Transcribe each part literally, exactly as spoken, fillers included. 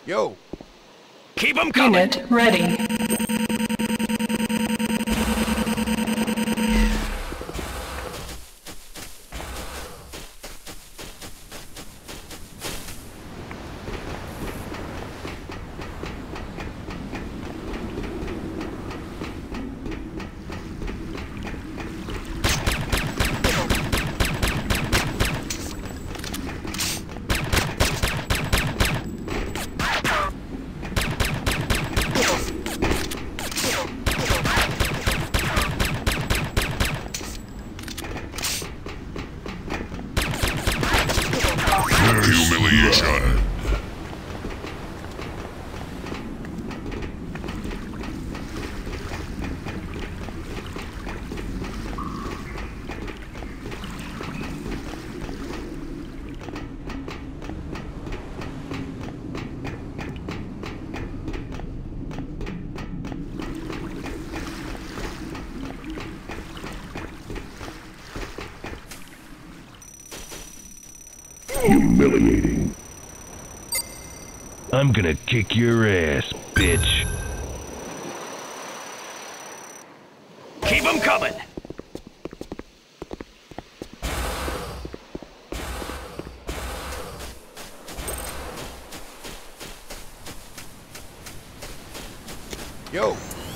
Yo. Keep them coming. Unit ready. Humiliation. Humiliating. I'm gonna kick your ass, bitch. Keep them coming. Yo.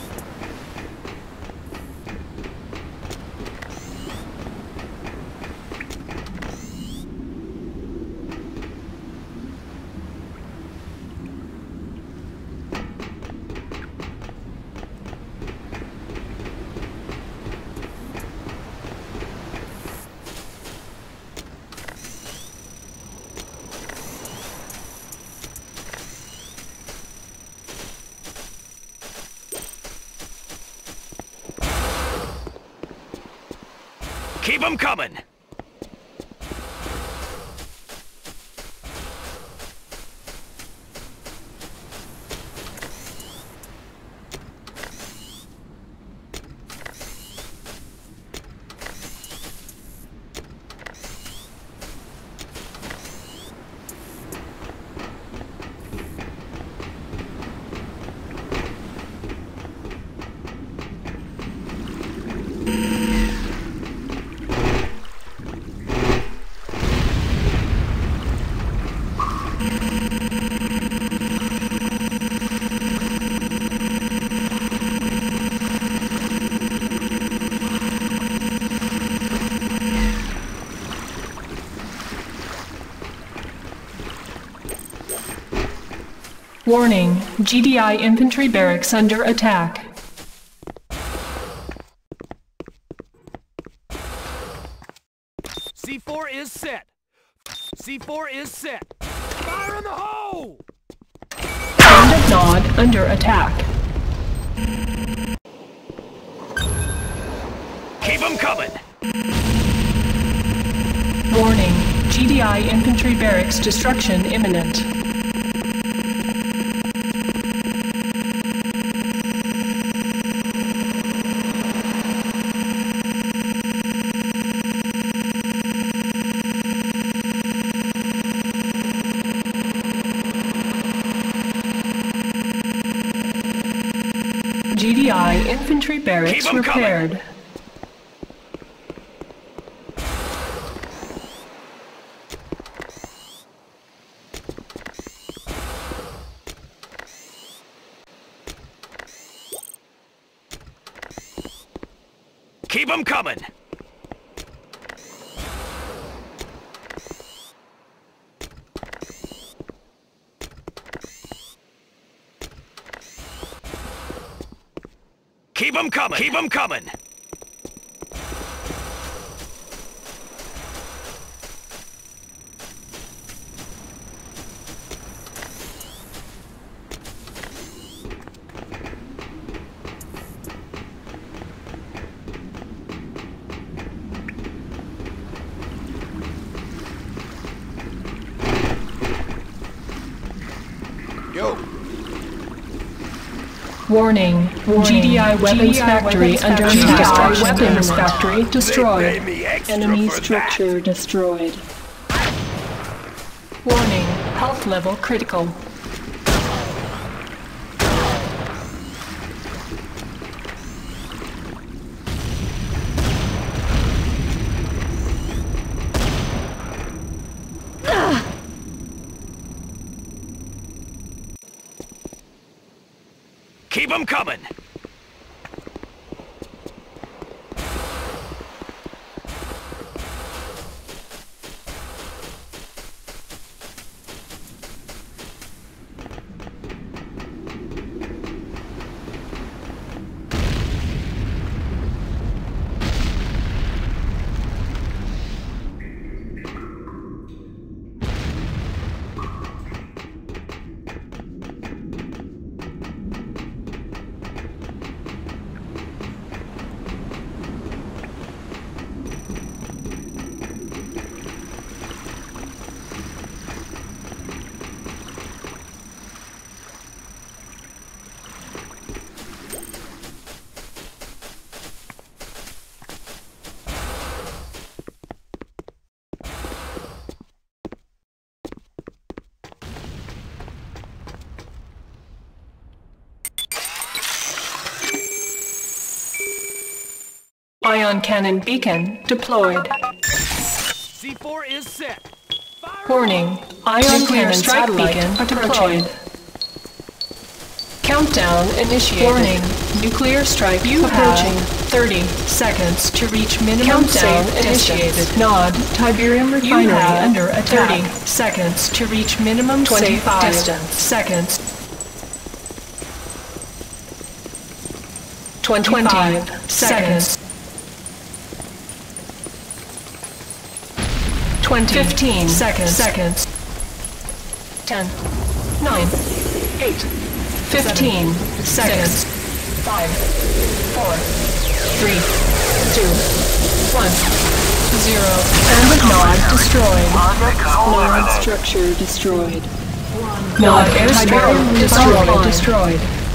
Keep them coming. Warning, G D I infantry barracks under attack. C four is set. C four is set. Fire in the hole! End of nod under attack. Keep them coming. Warning, G D I infantry barracks destruction imminent. G D I infantry barracks repaired. Coming. Keep them coming. Keep them coming. Keep them coming. Yo. Warning, Warning. G D I weapons G D I factory weapons under attack. G D I weapons factory destroyed. Enemy structure that. destroyed. Warning, health level critical. Keep them coming! Ion cannon beacon deployed. C four is set. Fire Warning, ion Nuclear cannon strike satellite beacon approaching. deployed. Countdown initiated. Warning, nuclear strike You approaching. have thirty seconds to reach minimum Countdown safe initiated. distance. Nod. Tiberium You refinery have under attack. thirty seconds to reach minimum safe twenty-five distance. Seconds. twenty-five seconds. twenty. fifteen seconds. Seconds. ten. nine. eight. fifteen seconds. five. four. three. two. one. zero. And nod destroyed. Nod structure destroyed. Nod airstrike destroyed. Destroyed.